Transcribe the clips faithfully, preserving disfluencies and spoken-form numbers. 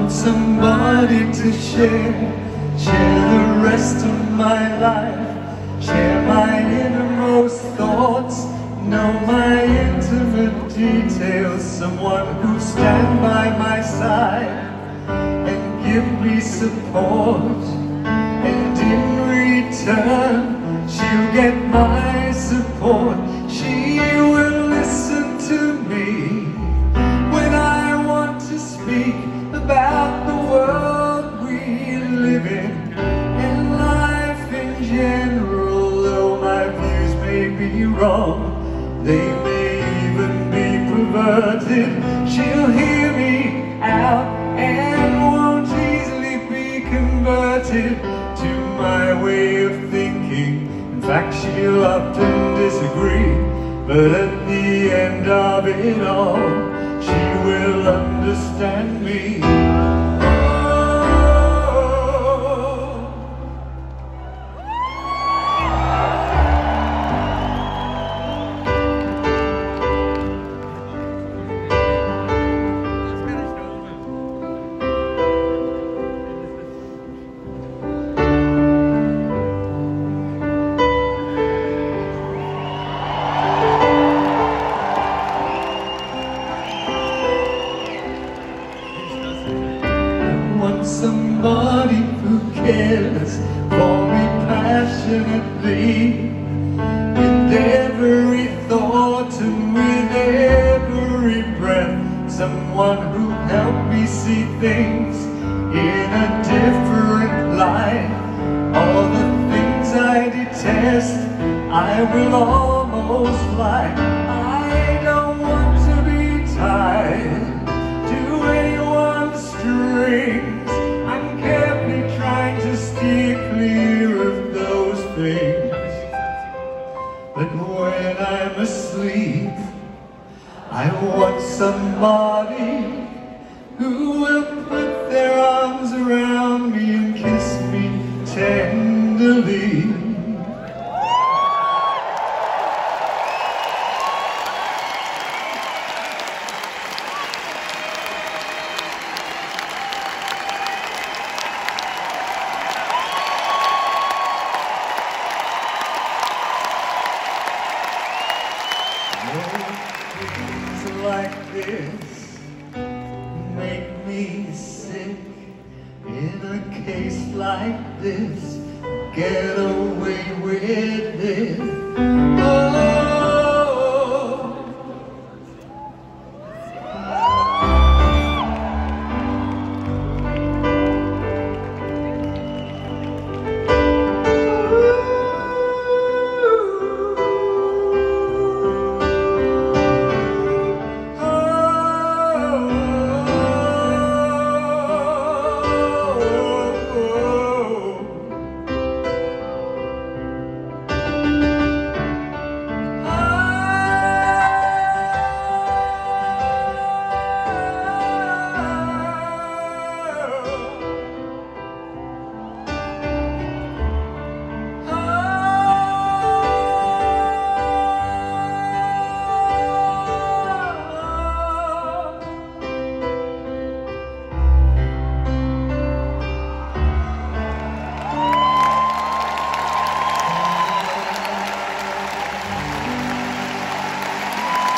want somebody to share, share the rest of my life, share my innermost thoughts, know my intimate details, someone who'll stand by my side and give me support, and in return she'll get my support. She will listen to me when I want to speak about the world we live in and life in general. Though my views may be wrong, they may even be perverted, she'll hear me out and won't easily be converted to my way of thinking. In fact, she'll often disagree, but at the end of it all, she will understand me. Somebody who cares for me passionately, with every thought and with every breath. Someone who helped me see things in a different light. All the things I detest, I will almost like. I don't want to be tied to anyone's strings. Trying to steer clear of those things, but when I'm asleep, I want somebody who will put their arms around me and kiss me tenderly. Things like this make me sick. In a case like this, get away with it. Oh.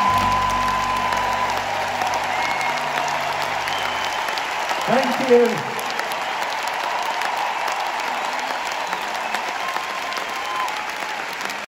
Thank you.